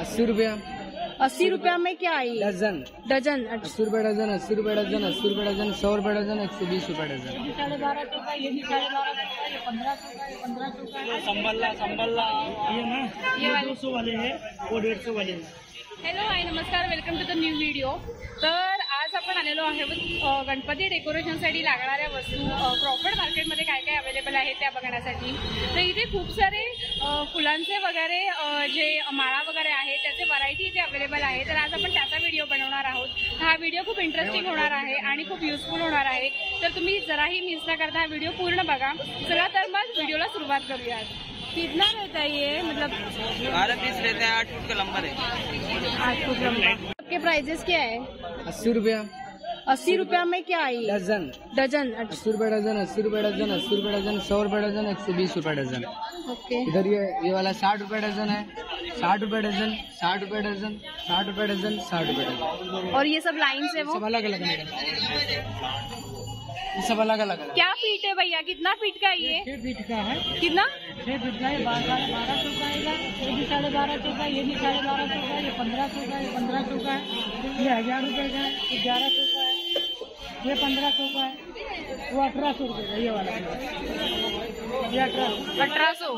80 रुपया। 80 रुपया में क्या आई? डजन। डजन 80 रुपया डजन, 80 रुपया डजन, 80 रुपया डजन, 100 रुपया डजन, 120 रुपया डजन। 12.5 का, ये भी 12.5 का, ये 1500 का, ये 1500 का। संभल्ला ये ना, ये 200 वाले हैं, वो 150 वाले हैं। हॅलो हाय नमस्कार, welcome to the new video. तर आज आपण आलेलो आहे गणपती डेकोरेशनसाठी लागणाऱ्या वस्तू क्रॉफर्ड मार्केटमध्ये काय काय अवेलेबल आहे त्या बघण्यासाठी। तर इथे खूप सारे फुलांचे वगैरे जे माळा वगैरे आहे त्याचे व्हरायटी इथे अवेलेबल आहे। तर आज आपण त्याचा व्हिडिओ बनवणार आहोत। हा व्हिडिओ खूप इंटरेस्टिंग होणार आहे आणि खूप युजफुल होणार आहे। तर तुम्ही जराही मिस न करता हा व्हिडिओ पूर्ण बघा। चला तर मग व्हिडिओला सुरुवात करूया। कितना रहता है ये, मतलब 12 पीस रहते हैं, 8 फुट का लंबर है। 8 फुट लंबा। आपके प्राइजेस क्या है? 80 रुपया। 80 रुपया में क्या आई? डजन। डजन 80 रुपया डजन, 80 रुपया डजन, 80 रुपया डजन, 100 रुपया डजन, 120 रुपया डजन। ओके। इधर ये वाला 60 रुपया डजन है, 60 रुपया डजन, 60 रुपया डजन, 60 रुपया डजन, 60 रुपया डजन। और ये सब लाइन से वो सब अलग अलग है, ये सब अलग अलग है। क्या फीट है भैया, कितना फीट का है ये? 6 फीट का है, कितना? 6 फीट का है, 1200 का आएगा, ये भी 1250 का, ये भी 1250 का, ये 1500 का, ये 1500 का है, ये 1000 रुपये का है, ये 1100 का है, ये 1500 का है, वो 1800 रुपये का, ये वाला ये 1800।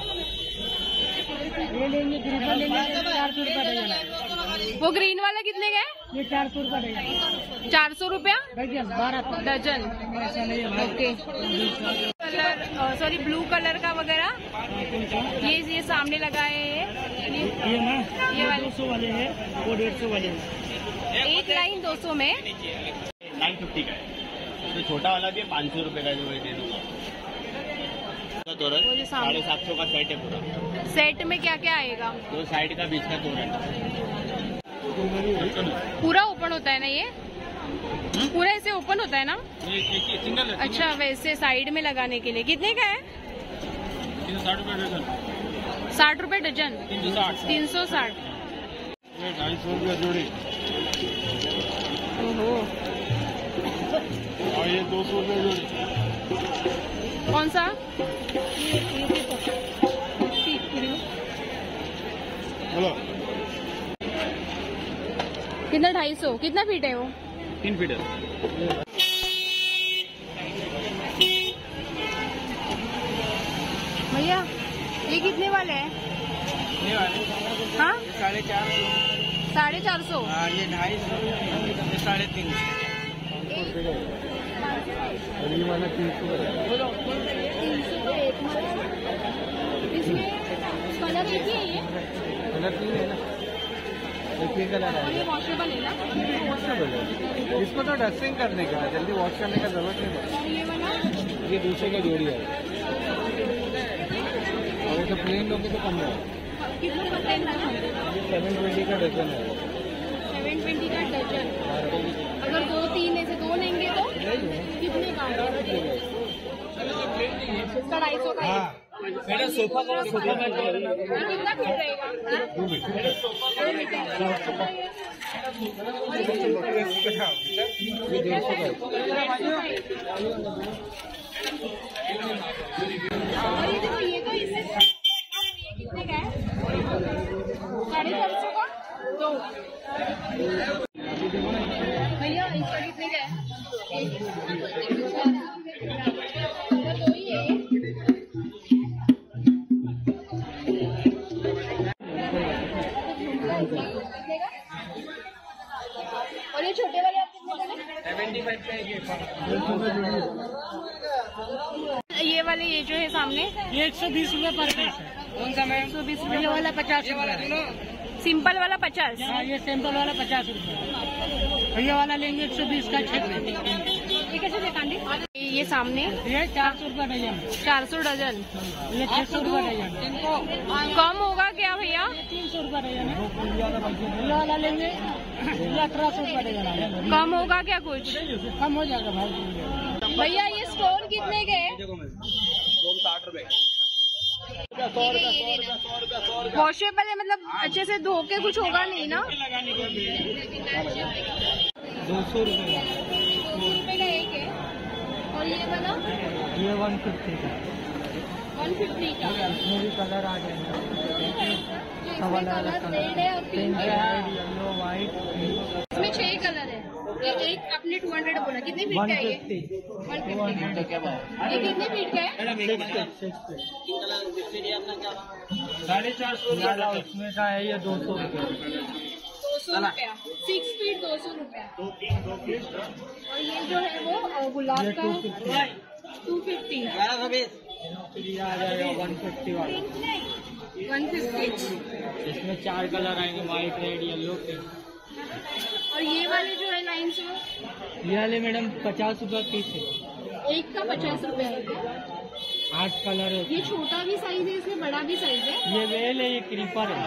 ये लेंगे ग्रीपर लेंगे 400 रुपये डजन है। वो ग्रीन वाला कितने का है? ये 400 रुपये डजन। 400 रुपया डजन 12 डजन। ऐसा नहीं है। Okay. Colour sorry blue colour का वगैरह ये सामने लगा है ये ना, ये वाले 200 वाले हैं, वो 150 वाले हैं। एक लाइन 200 में 950 का है। तो छोटा वाला भी है 500 रुपये का, जो दे दूंगा। तोरण वो जो सामने 750 का सेट है पूरा। सेट में क्या क्या आएगा? 2 साइड का बीच का तोरण। पूरा ओपन होता है ना ये? पूरा ऐसे ओपन होता है ना? सिंगल है। अच्छा, वैसे साइड में लगाने के लिए कितने का है? 360 रुपये डजन। 60 रुपये डजन। 360। 360। 250 रुपये जोड़ी। ओहो। और ये 200 रुपये जोड़ी। कौन सा? बोलो। कितना? 250। कितना फीट है वो? 3 फीट है। भैया ये कितने वाले हैं? ये वाले हाँ 450। 450। हाँ, ये 250, ये 350। ये वाला 300 इसमें कलर एक ही है ये? कलर 3 है ना, एक ही कलर और ये है। वॉशेबल है ना? वॉशेबल है, इसको तो डस्टिंग करने का, जल्दी वॉश करने का जरूरत नहीं पड़ता। और ये वाला ये 200 का जोड़ी है, और ये तो प्लेन लोगे तो कम है। कितना पड़ता है? ये 720 का डजन है। 720 का डजन। अगर 2-3 ऐसे 2 लेंगे तो कितने का आएगा? 250 का है। मेरा सोफा का कितना फीट रहेगा? 2 मीटर। ये 150 का है। और ये देखो, ये तो इससे ये कितने का है? 450 का 2। भैया इसका कितने का है? अगर 2 ही है। और ये छोटे वाले आप कितने का है? 75 का ये वाले ये जो है सामने ये 120 रुपये पर पीस है। कौन सा मैम? 120 ये रुपये। वाला 50 वाला रुपये। दोनों। सिंपल वाला 50। हाँ, ये सैंपल वाला 50 रुपये। ये वाला लेंगे 120 का 6 ये कैसे दुकान ये सामने ये 400 रुपये डजन। 400 डजन। ये 600 रुपये डजन। कम होगा क्या भैया? 300 रुपये डजन है। ये वाला लेंगे, ये 1800 रुपये डजन है। कम होगा क्या कुछ? कम हो जाएगा भाई। भैया ये स्टोन कितने के है? 60 रुपए। वॉशेबल है, मतलब अच्छे से धो के कुछ होगा नहीं ना? 200 रुपए। 200 रुपए का एक है। और ये वाला? ये 150 का। 150 का। इसमें भी कलर आ जाएंगे। सब अलग अलग कलर कलर रेड है और पिंक है। येलो व्हाइट इसमें 6 कलर है। ये एक आपने 200 बोला, कितने फीट का है ये? 150 का। ये कितने फीट का है? 450 उसमें का है ये 200 रुपये 200 रुपया। 6 फीट 200 रुपया। और ये जो है वो गुलाब का है 250। ये आ जाएगा 150 वाला 150। इसमें 4 कलर आएंगे व्हाइट रेड येलो पिंक और ये वाले जो है लाइन से ये वाले मैडम 50 रुपये पीस है एक का 50 रुपया है। 8 कलर है ये छोटा भी साइज है, इसमें बड़ा भी साइज है। ये वेल है ये क्रीपर है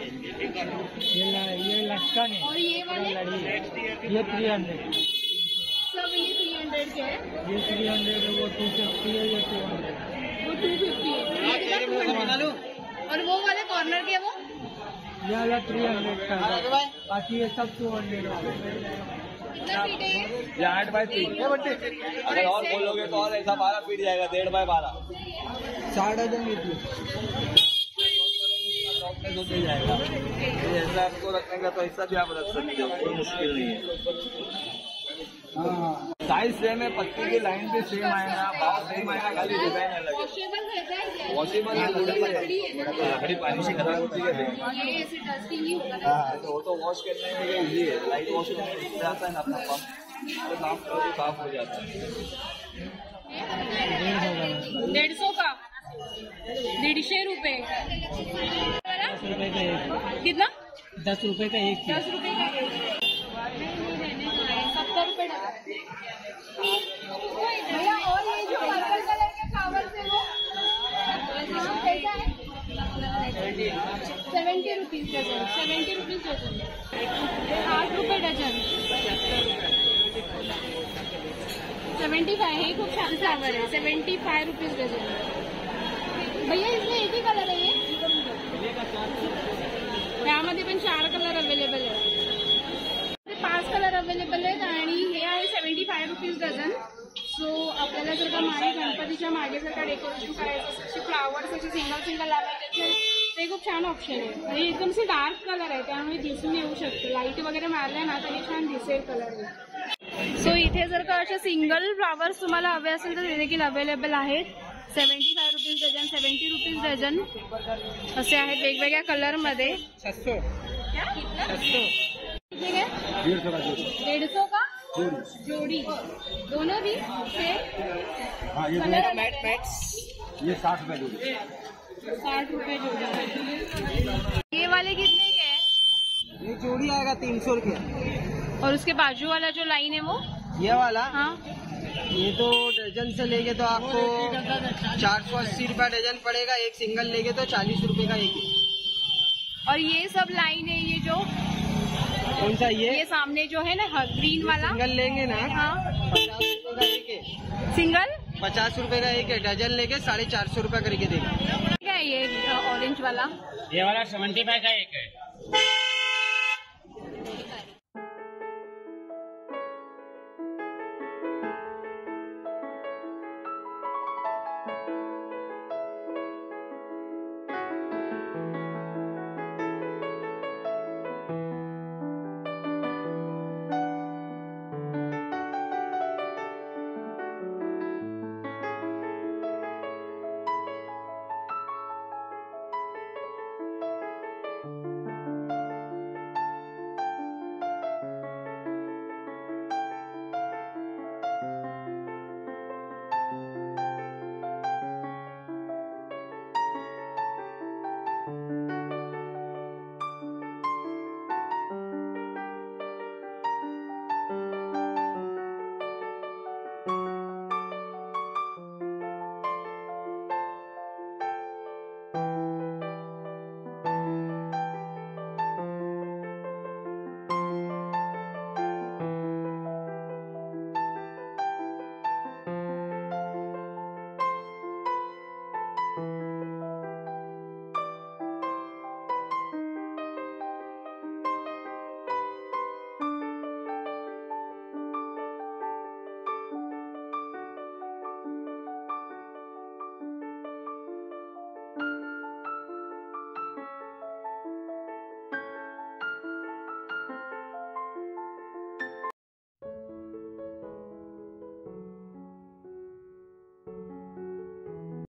ये लटकन है और ये वाले लड़ी है ये 300 सब ये 300 के है। ये 300 है वो 250 है ये 200 वो 250 है। ये कितना 200? और वो वाले कॉर्नर के वो ये वाला 300 का है बाकी ये सब 200 कितना फीट है ये? ये 8 बाय 3 अगर और बोलोगे तो और ऐसा 12 फीट जाएगा 1.5 बाय 12 60 डजन घेतली तो दे जाएगा ये ऐसा आपको रखने का तो ऐसा भी आप रख सकते हो कोई मुश्किल नहीं है साइज सेम है पत्ती की लाइन भी सेम आएगा भाव सेम आएगा खाली डिजाइन अलग है वॉशेबल रहता है क्या? वॉशेबल है लकड़ी है ना? लकड़ी पानी से खराब होती है ये ऐसे डस्टिंग ही होगा ना? हाँ तो वो तो वॉश करने में इजी है लाइट वॉश करने में जाता है ना अपना पंप तो साफ करो तो साफ हो जाता है 150 का 150 रुपए। 10 रुपये का एक कितना? 10 रुपये का एक 10 रुपए का एक। 70 रुपए डला। भैया और ये जो पर्पल कलर के फ्लावर्स है वो कैसा है? 70 रुपीज डजन। 70 rupees dozen. 8 रुपए डजन। 75 हे खूप छान फ्लावर आहे। 75 रुपीज डजन। भैया इसमें एक ही कलर आहे ये? यामध्ये पण 4 कलर अवेलेबल आहे। 5 कलर अवेलेबल आहेत आणि हे आहे 75 रुपीज डझन। सो आपल्याला जर का मागे गणपतीच्या मागे जर का डेकोरेशन करायचं असेल असे फ्लावर्स असे सिंगल लावायचे ते खूप छान ऑप्शन आहे आणि एकदम से डार्क कलर आहे त्यामुळे दिसून येऊ शकतो लाईट वगैरे मारल्या ना तरी छान दिसेल कलर आहे। सो इथे जर का असे सिंगल फ्लावर्स तुम्हाला हवे असेल तर ते देखील अवेलेबल आहेत। 75 रुपीज डझन 70 रुपीज डझन असे आहेत वेगवेगळ्या कलरमध्ये। 600 ठीक है 150 का जोड़ी दोनों भी हाँ ये कलर ये 60 रुपए जोड़ी 60 रुपए जोड़ी। ये वाले कितने के हैं? ये जोड़ी आएगा 300 रुपया। और उसके बाजू वाला जो लाइन है वो? ये वाला हाँ ये तो डजन से लेके तो आपको 480 रुपया डजन पड़ेगा। एक सिंगल लेके तो 40 रुपए का एक। और ये सब लाइन है ये जो कौन सा ये सामने जो है ना ग्रीन वाला सिंगल लेंगे ना हाँ 50 रुपए का एक है। सिंगल 50 रुपए का एक है। डजन लेके 450 रुपया करके देगा। क्या है ये ऑरेंज वाला? ये वाला 75 का एक है